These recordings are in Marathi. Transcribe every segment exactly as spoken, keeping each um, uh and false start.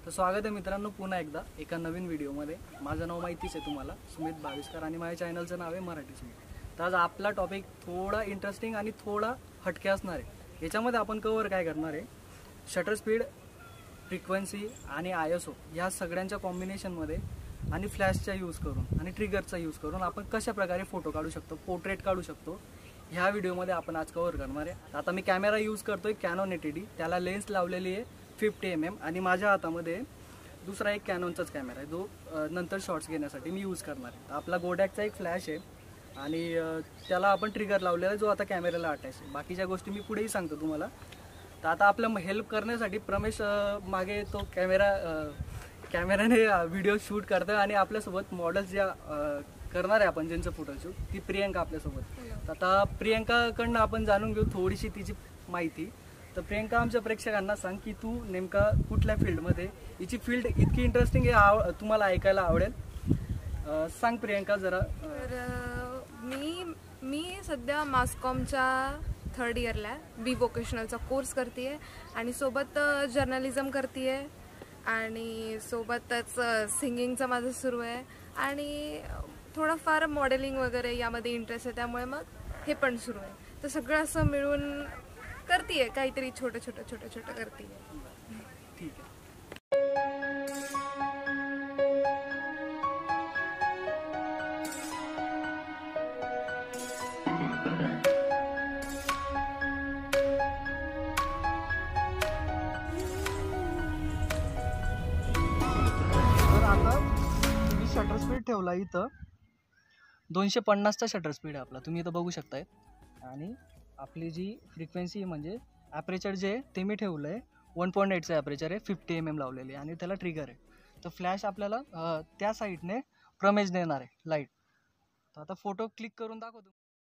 तर स्वागत आहे मित्रांनो पुन्हा एकदा एका नवीन व्हिडिओमध्ये। माझं नाव माहितीच आहे तुम्हाला, सुमित भाविस्कर, आणि माझ्या चॅनलचं नाव आहे मराठी सुमित। तर आज आपला टॉपिक थोडा इंटरेस्टिंग आणि थोडा हटके असणार आहे। याच्यामध्ये आपण कव्हर काय करणार आहे, शटर स्पीड, फ्रिक्वेन्सी आणि आय एस ओ या सगळ्यांच्या कॉम्बिनेशनमध्ये आणि फ्लॅशचा यूज करून आणि ट्रिगरचा यूज करून आपण कशा प्रकारे फोटो काढू शकतो, पोर्ट्रेट काढू शकतो, ह्या व्हिडिओमध्ये आपण आज कव्हर करणार आहे। आता मी कॅमेरा यूज करतोय कॅनॉन ए टी डी, त्याला लेन्स लावलेली आहे फिफ्टी एम एम, आणि माझ्या हातामध्ये दुसरा एक कॅनॉनचाच कॅमेरा आहे जो नंतर शॉट्स घेण्यासाठी मी यूज करणार आहे। आपला गोडॅकचा एक फ्लॅश आहे आणि त्याला आपण ट्रिगर लावलेला आहे जो आता कॅमेऱ्याला अटॅच आहे। बाकीच्या गोष्टी मी पुढेही सांगतो तुम्हाला। तर आता आपलं हेल्प करण्यासाठी प्रमेश मागे तो कॅमेरा कॅमेऱ्याने व्हिडिओ शूट करतो आणि आपल्यासोबत मॉडेल्स ज्या करणार आहे आपण ज्यांचं फोटोशूट, ती प्रियंका आपल्यासोबत। आता प्रियंकाकडनं आपण जाणून घेऊ थोडीशी तिची माहिती। तर प्रियंका, आमच्या प्रेक्षकांना सांग की तू नेमका कुठल्या फील्डमध्ये, हिची फील्ड इतकी इंटरेस्टिंग आहे तुम्हाला ऐकायला आवडेल। सांग प्रियंका जरा। तर मी मी सध्या मासकॉमच्या थर्ड इयरला आहे, बी वोकेशनलचा कोर्स करते आहे आणि सोबत जर्नलिझम करते आहे आणि सोबतच सिंगिंगचं माझं सुरू आहे आणि थोडंफार मॉडेलिंग वगैरे यामध्ये इंटरेस्ट आहे, त्यामुळे मग हे पण सुरू आहे। तर सगळं असं मिळून करते आहे, काहीतरी छोटं छोटं छोटं छोटं करते आहे। ठीक आहे। तर आता तुम्ही शटर स्पीड ठेवला इथं दोनशे पन्नासचा शटर स्पीड आहे आपला, तुम्ही इथं बघू शकताय। आणि आपली जी फ्रिक्वेन्सी म्हणजे ॲपरेचर जे आहे ते मी ठेवलं आहे वन पॉईंट एटचं ॲपरेचर आहे, फिफ्टी एम एम लावलेली आहे आणि त्याला ट्रिगर आहे। तर फ्लॅश आपल्याला त्या साईडने प्रमेश देणार आहे लाईट। तर आता फोटो क्लिक करून दाखवतो।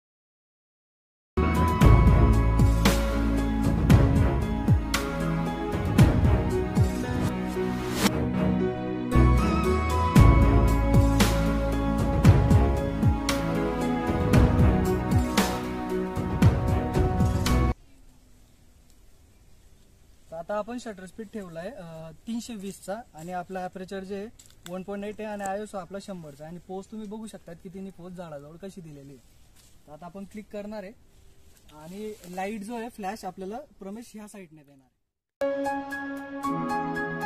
आता आपण शटर स्पीड ठेवला आहे तीनशे वीसचा आणि आपला ॲपरेचर जे वन पॉईंट एट आहे आणि आय एस ओ आपला शंभरचा, आणि पोस्ट तुम्ही बघू शकतात की तिने पोस्ट झाडाजवळ कशी दिलेली आहे। तर आता आपण क्लिक करणार आहे आणि लाईट जो आहे फ्लॅश आपल्याला प्रमेश ह्या साईडने देणार आहे।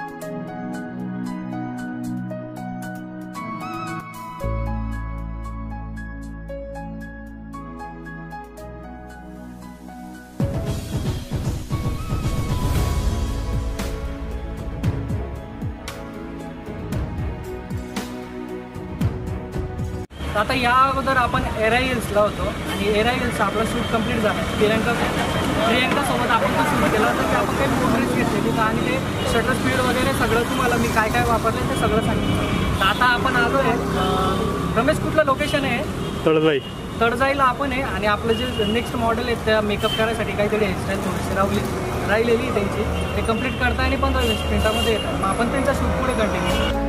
आता या अगोदर आपण एरा हिल्सला होतो आणि एरा हिल्सचा आपला शूट कंप्लीट झाला। प्रियंका प्रियंकासोबत आपण तो शूट केला तर आपण काही फोटोज घेतलेली आणि ते शटर स्पीड वगैरे सगळं तुम्हाला मी काय काय वापरलं ते सगळं सांगितलं। तर आता आपण आलो आहे रमेश, कुठलं लोकेशन आहे? तळजाई। तळजाईला आपण आहे आणि आपलं जे नेक्स्ट मॉडेल आहे त्या मेकअप करायसाठी काहीतरी हेअरस्टाईल थोडीशी रावली राहिलेली त्यांची, ते कंप्लीट करता आणि पंधरा वीस मिनिटामध्ये येतात। मग आपण त्यांचा शूट पुढे कंटिन्यू